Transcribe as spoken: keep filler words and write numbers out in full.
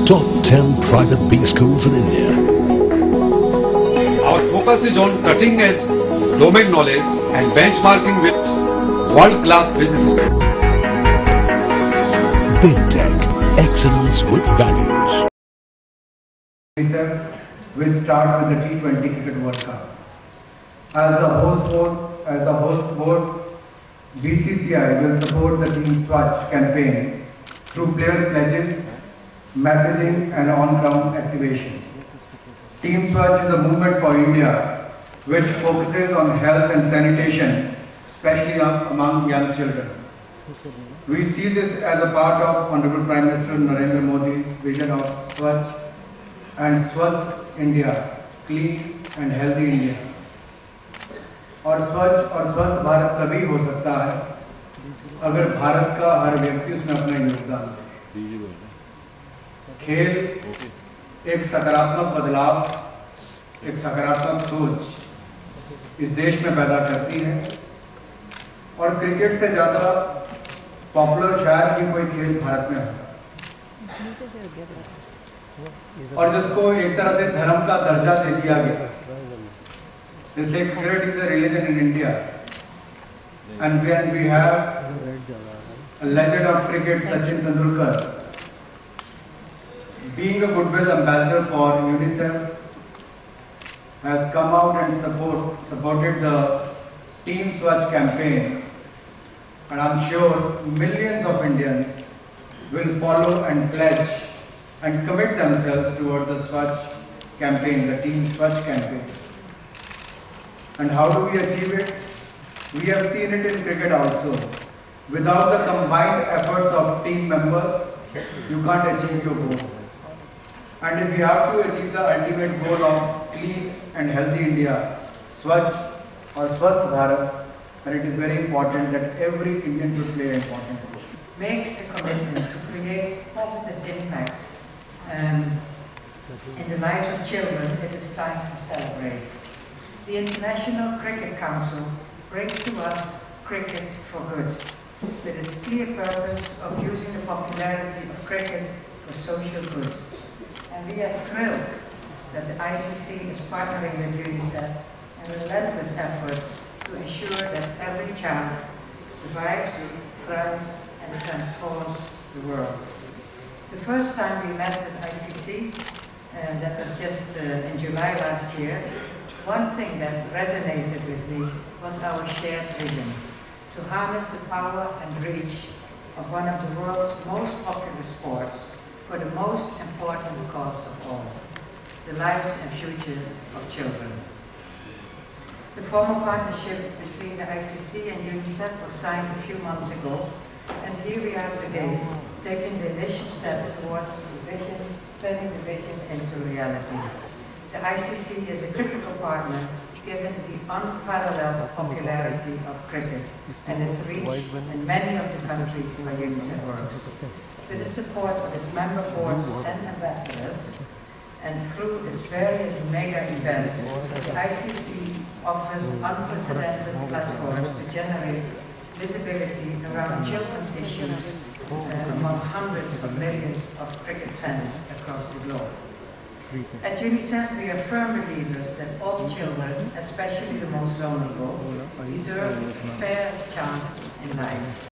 top ten private B schools in India. Our focus is on cutting-edge domain knowledge and benchmarking with world-class businesses. Big Tech, excellence with values. Will start with the T twenty Cricket World Cup. As the host board, as the host board, B C C I will support the Team Swachh campaign through player pledges, messaging and on-ground activation. Team Swachh is a movement for India which focuses on health and sanitation, especially among young children. We see this as a part of Honorable Prime Minister Narendra Modi's vision of Swachh and Swasth India, clean and healthy India. और स्वच्छ और स्वस्थ भारत तभी हो सकता है अगर भारत का हर व्यक्ति उसमें अपना योगदान दे। खेल एक सकारात्मक बदलाव, एक सकारात्मक सोच इस देश में पैदा करती है और क्रिकेट से ज्यादा पॉपुलर शायद ही कोई खेल भारत में होगा और जिसको एक तरह से धर्म का दर्जा दे दिया गया। इसलिए cricket is a religion in India, and when we have a legend of cricket, Sachin Tendulkar, being a goodwill ambassador for UNICEF, has come out and support, supported the Team Swachh campaign, and I'm sure millions of Indians will follow and pledge and commit themselves towards the Swachh campaign, the Team Swachh campaign. And how do we achieve it? We have seen it in cricket also. Without the combined efforts of team members, you can't achieve your goal. And if we have to achieve the ultimate goal of clean and healthy India, Swachh or Swasth Bharat, then it is very important that every Indian should play an important role. Makes a commitment to create positive impact um, in the lives of children, it is time to celebrate. The International Cricket Council brings to us cricket for good, with its clear purpose of using the popularity of cricket for social good. And we are thrilled that the I C C is partnering with UNICEF in relentless efforts to ensure that every child survives, thrives, and transforms the world. The first time we met with I C C, uh, that was just uh, in July last year, one thing that resonated with me was our shared vision to harness the power and reach of one of the world's most popular sports for the most important cause of all, the lives and futures of children. The formal partnership between the I C C and UNICEF was signed a few months ago, and here we are today, taking the initial step towards the vision, turning the vision into reality. The I C C is a critical partner given the unparalleled popularity of cricket and its reach in many of the countries where UNICEF works. With the support of its member boards and ambassadors, and through its various mega events, the I C C offers unprecedented platforms to generate visibility around children's issues uh, among hundreds of millions of cricket fans across the globe. At UNICEF, we are firm believers that all children, especially the most vulnerable, deserve a fair chance in life.